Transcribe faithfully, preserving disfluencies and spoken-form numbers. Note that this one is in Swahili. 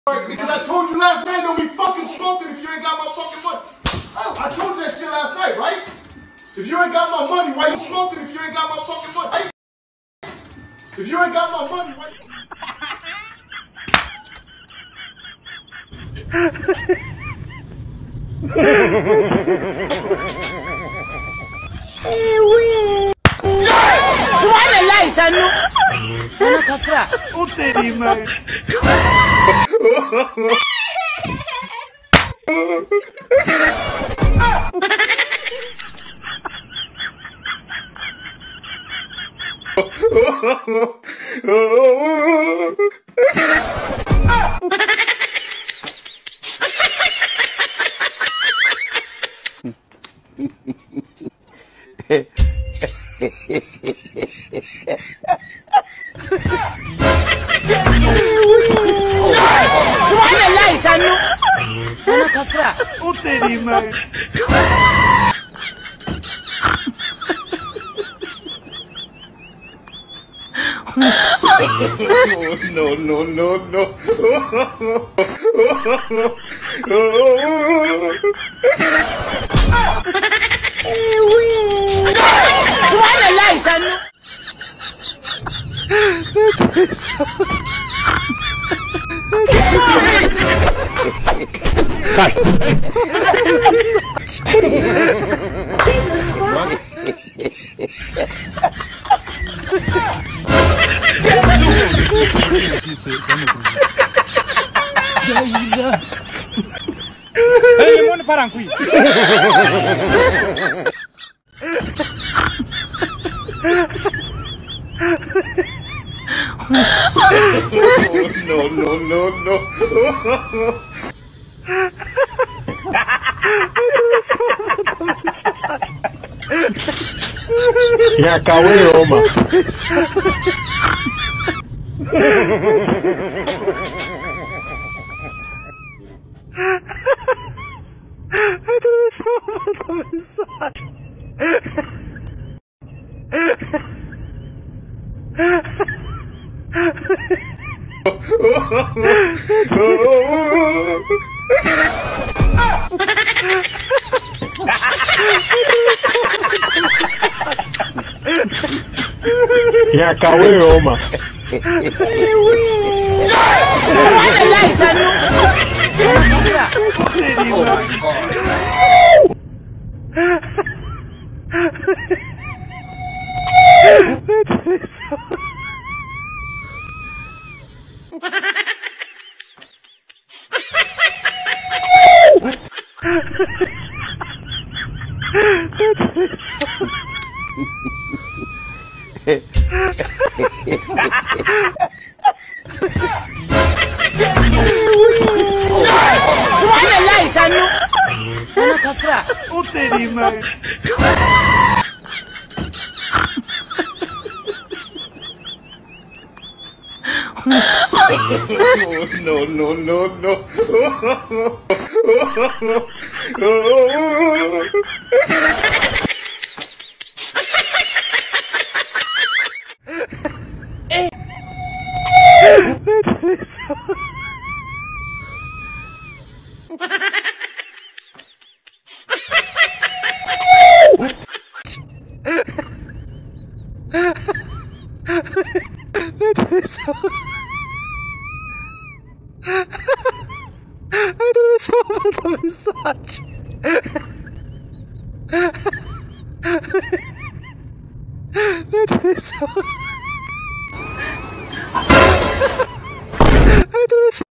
Because I told you last night, don't be fucking smoking if you ain't got my fucking money. I told you that shit last night, right? If you ain't got my money, why you smoking if you ain't got my fucking money? Right? If you ain't got my money, why Subhanallah, Sanu. Ana kasra. O तेरी माँ. Subhanallah, Sanu. Ana kasra. O तेरी माँ. no, no, no, no. Subhanallah, Sanu. Hey, mon parang kui. no, no, no, no. Ya acabó de broma. Ya acabó de broma. Subhanallah, Sanu. Ana kasra. O तेरी माँ. no, no, no, no. That is so